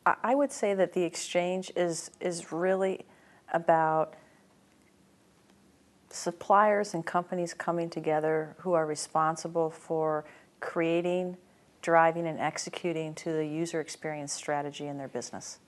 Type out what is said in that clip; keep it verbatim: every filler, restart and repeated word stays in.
I, I would say that the exchange is, is really about suppliers and companies coming together who are responsible for creating, driving, and executing to the user experience strategy in their business.